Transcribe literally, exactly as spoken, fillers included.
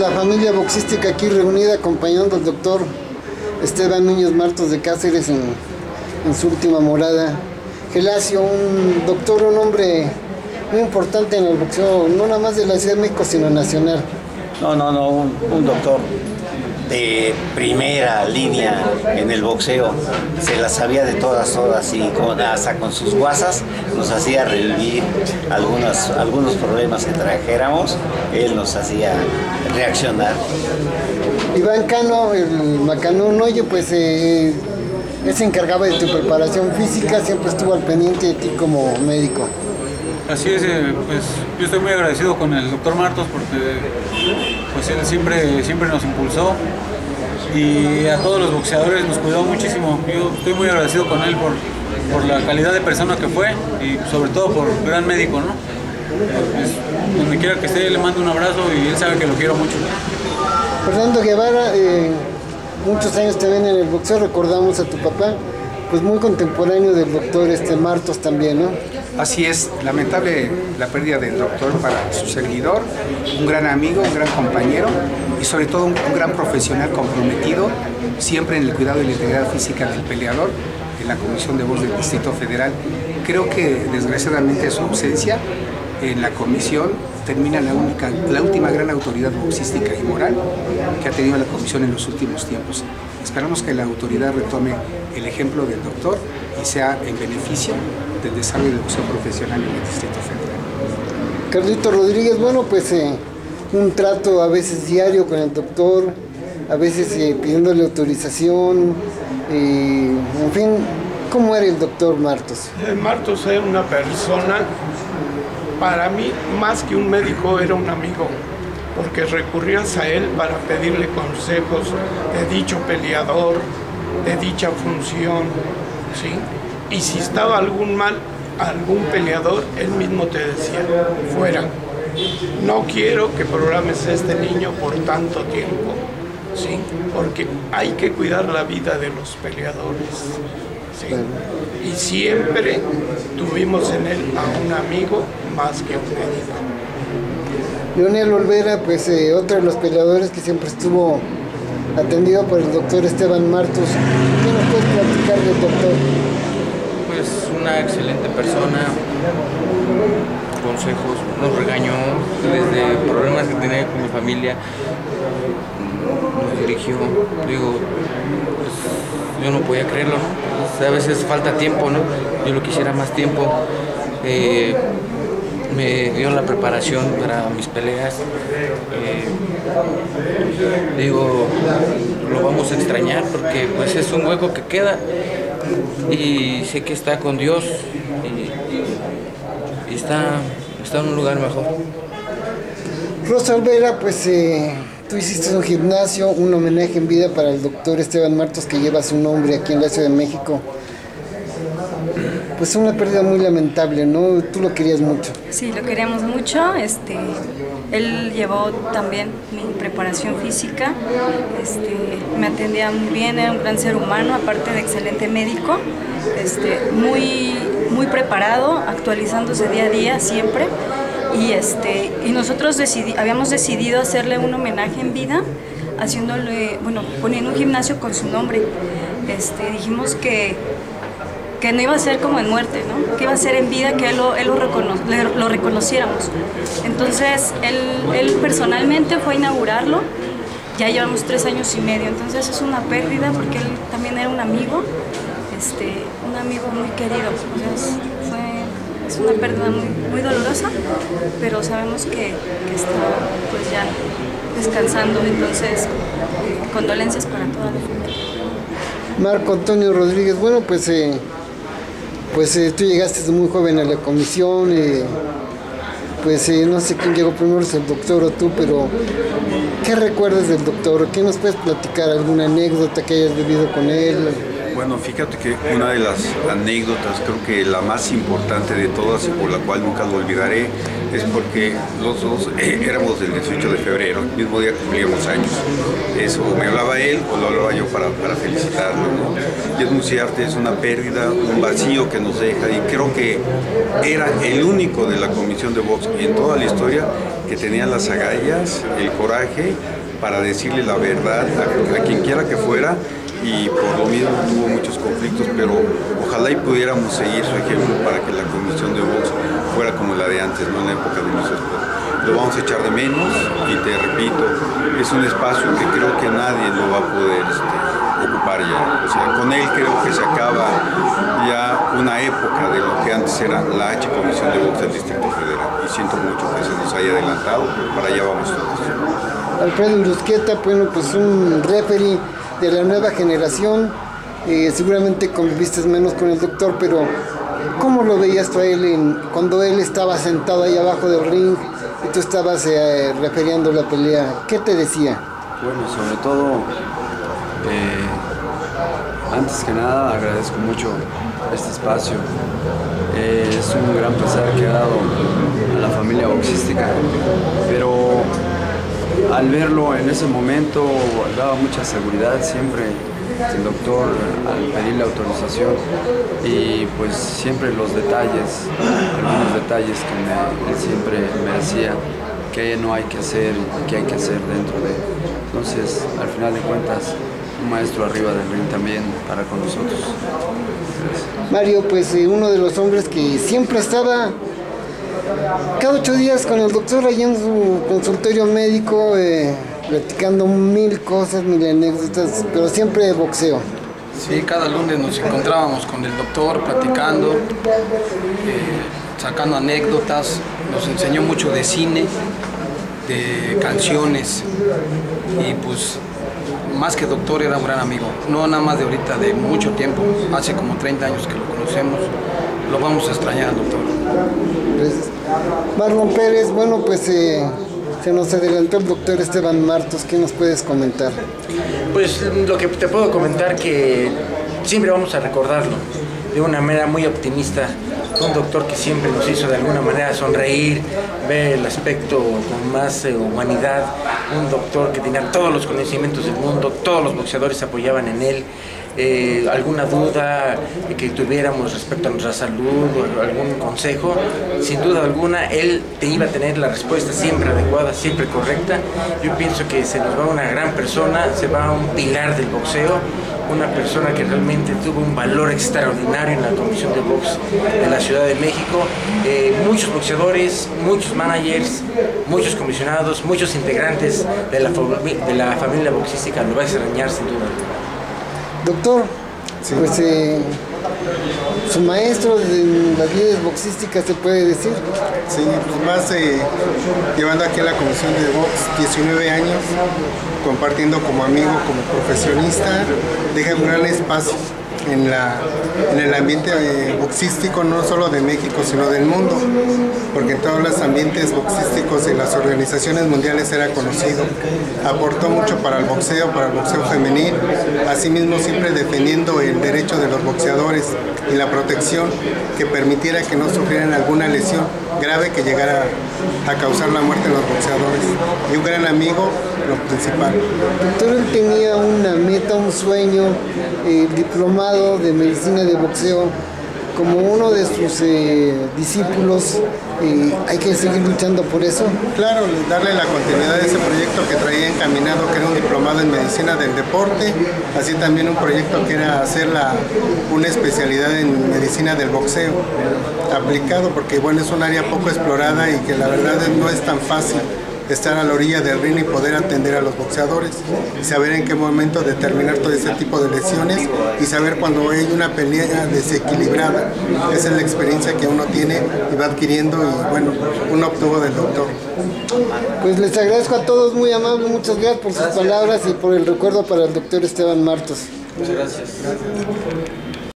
la familia boxística aquí reunida acompañando al doctor Esteban Núñez Martos de Cáceres en, en su última morada. Gelacio, un doctor, un hombre muy importante en el boxeo, no nada más de la Ciudad de México, sino nacional. No, no, no, un, un doctor de primera línea en el boxeo, se la sabía de todas, todas, y con, hasta con sus guasas nos hacía revivir algunos, algunos problemas que trajéramos, él nos hacía reaccionar. Iván Cano, el Macanón, oye, pues eh, él se encargaba de tu preparación física, siempre estuvo al pendiente de ti como médico. Así es, eh, pues yo estoy muy agradecido con el doctor Martos porque pues él siempre, siempre nos impulsó y a todos los boxeadores nos cuidó muchísimo. Yo estoy muy agradecido con él por, por la calidad de persona que fue y sobre todo por gran médico, ¿no? Eh, pues, donde quiera que esté le mando un abrazo y él sabe que lo quiero mucho. Fernando Guevara, eh, muchos años también en el boxeo, recordamos a tu papá, pues muy contemporáneo del doctor este Martos también, ¿no? Así es, lamentable la pérdida del doctor para su seguidor, un gran amigo, un gran compañero y sobre todo un, un gran profesional comprometido siempre en el cuidado y la integridad física del peleador en la Comisión de Voz del Distrito Federal. Creo que desgraciadamente su ausencia en la comisión termina la, única, la última gran autoridad boxística y moral que ha tenido la comisión en los últimos tiempos. Esperamos que la autoridad retome el ejemplo del doctor y sea en beneficio del desarrollo del boxeo profesional en el Distrito Federal. Carlito Rodríguez, bueno, pues eh, un trato a veces diario con el doctor, a veces eh, pidiéndole autorización, eh, en fin, ¿cómo era el doctor Martos? Martos era una persona, para mí, más que un médico, era un amigo, porque recurrías a él para pedirle consejos de dicho peleador, de dicha función, ¿sí? Y si estaba algún mal, algún peleador, él mismo te decía, fuera, no quiero que programes a este niño por tanto tiempo, ¿sí? Porque hay que cuidar la vida de los peleadores, ¿sí? Y siempre tuvimos en él a un amigo más que un médico. Leonel Olvera, pues eh, otro de los peleadores que siempre estuvo atendido por el doctor Esteban Martos. ¿Qué nos puedes platicar del doctor? Pues una excelente persona, consejos, nos regañó desde problemas que tenía con mi familia, nos dirigió, digo, pues, yo no podía creerlo, ¿no? Pues, a veces falta tiempo, ¿no? Yo lo quisiera más tiempo. Eh, me dio la preparación para mis peleas, eh, digo, lo vamos a extrañar porque pues es un hueco que queda y sé que está con Dios y, y está, está en un lugar mejor. Rosa Olvera, pues eh, tú hiciste un gimnasio, un homenaje en vida para el doctor Esteban Martos que lleva su nombre aquí en la Ciudad de México. Pues una pérdida muy lamentable, ¿no? Tú lo querías mucho. Sí, lo queríamos mucho. Este, él llevó también mi preparación física, este, me atendía muy bien, era un gran ser humano, aparte de excelente médico, este, muy, muy preparado, actualizándose día a día siempre. Y, este, y nosotros decidi, habíamos decidido hacerle un homenaje en vida, haciéndole, bueno, poniendo un gimnasio con su nombre. Este, dijimos que que no iba a ser como en muerte, ¿no? Que iba a ser en vida, que él lo, él lo, recono lo reconociéramos. Entonces, él, él personalmente fue a inaugurarlo, ya llevamos tres años y medio, entonces es una pérdida porque él también era un amigo, este, un amigo muy querido. Entonces, fue, es una pérdida muy, muy dolorosa, pero sabemos que, que está pues ya descansando, entonces, eh, condolencias para toda la familia. Marco Antonio Rodríguez, bueno, pues... Eh... Pues eh, tú llegaste muy joven a la comisión, eh, pues eh, no sé quién llegó primero, si el doctor o tú, pero ¿qué recuerdas del doctor? ¿Qué nos puedes platicar? ¿Alguna anécdota que hayas vivido con él? Bueno, fíjate que una de las anécdotas, creo que la más importante de todas y por la cual nunca lo olvidaré, es porque los dos eh, éramos del dieciocho de febrero, el mismo día cumplíamos años. Eso, me hablaba él o lo hablaba yo para, para felicitarlo, ¿no? Y es muy cierto, es una pérdida, un vacío que nos deja, y creo que era el único de la comisión de box en toda la historia que tenía las agallas, el coraje para decirle la verdad a, a quien quiera que fuera, y por lo mismo tuvo muchos conflictos, pero ojalá y pudiéramos seguir su ejemplo para que la comisión de box fuera como la de antes, no en la época de nosotros. Lo vamos a echar de menos y te repito, es un espacio que creo que nadie lo va a poder este, ocupar ya. O sea, con él creo que se acaba ya una época de lo que antes era la H Comisión de Box del Distrito Federal, y siento mucho que se nos haya adelantado, pero para allá vamos todos. Alfredo Uruzquieta, bueno, pues un referee de la nueva generación, eh, seguramente conviviste menos con el doctor, pero ¿cómo lo veías tú a él en, cuando él estaba sentado ahí abajo del ring y tú estabas eh, refiriendo la pelea? ¿Qué te decía? Bueno, sobre todo, eh, antes que nada agradezco mucho este espacio. Eh, es un gran pesar que ha dado a la familia boxística, pero al verlo en ese momento daba mucha seguridad siempre el doctor al pedirle autorización, y pues siempre los detalles, algunos detalles que me, él siempre me decía que no hay que hacer y que hay que hacer dentro de. Entonces, al final de cuentas, un maestro arriba del ring también para con nosotros. Gracias. Mario, pues eh, uno de los hombres que siempre estaba cada ocho días con el doctor allá en su consultorio médico, eh, platicando mil cosas, mil anécdotas, pero siempre de boxeo. Sí, cada lunes nos encontrábamos con el doctor platicando, eh, sacando anécdotas, nos enseñó mucho de cine, de canciones, y pues más que doctor era un gran amigo, no nada más de ahorita, de mucho tiempo, hace como treinta años que lo conocemos, lo vamos a extrañar al doctor. Pues, Marlon Pérez, bueno, pues eh, se nos adelantó el doctor Esteban Martos. ¿Qué nos puedes comentar? Pues lo que te puedo comentar, que siempre vamos a recordarlo de una manera muy optimista, un doctor que siempre nos hizo de alguna manera sonreír, ver el aspecto con más eh, humanidad, un doctor que tenía todos los conocimientos del mundo, todos los boxeadores apoyaban en él. Eh, alguna duda que tuviéramos respecto a nuestra salud o algún consejo, sin duda alguna él te iba a tener la respuesta siempre adecuada, siempre correcta. Yo pienso que se nos va una gran persona, se va un pilar del boxeo, una persona que realmente tuvo un valor extraordinario en la comisión de box de la Ciudad de México. Eh, muchos boxeadores, muchos managers, muchos comisionados, muchos integrantes de la, de la familia boxística lo va a extrañar sin duda. Doctor, sí. Pues eh, su maestro de las líderes boxísticas, ¿se puede decir? Sí, pues más eh, llevando aquí a la comisión de box diecinueve años, compartiendo como amigo, como profesionista, deja un gran espacio en, la, en el ambiente eh, boxístico, no solo de México, sino del mundo, porque en todos los ambientes boxísticos y las organizaciones mundiales era conocido. Aportó mucho para el boxeo, para el boxeo femenil, asimismo siempre defendiendo el derecho de los boxeadores y la protección que permitiera que no sufrieran alguna lesión grave que llegara a causar la muerte de los boxeadores. Y un gran amigo, lo principal. Doctor, él tenía una meta, un sueño, eh, diplomado de medicina de boxeo. Como uno de sus eh, discípulos, eh, hay que seguir luchando por eso. Claro, darle la continuidad a ese proyecto que traía encaminado, que era un diplomado en medicina del deporte, así también un proyecto que era hacer la, una especialidad en medicina del boxeo aplicado, porque bueno, es un área poco explorada y que la verdad no es tan fácil estar a la orilla del ring y poder atender a los boxeadores y saber en qué momento determinar todo ese tipo de lesiones y saber cuando hay una pelea desequilibrada. Esa es la experiencia que uno tiene y va adquiriendo, y bueno, uno obtuvo del doctor. Pues les agradezco a todos, muy amables, muchas gracias por sus palabras y por el recuerdo para el doctor Esteban Martos. Muchas gracias. Gracias.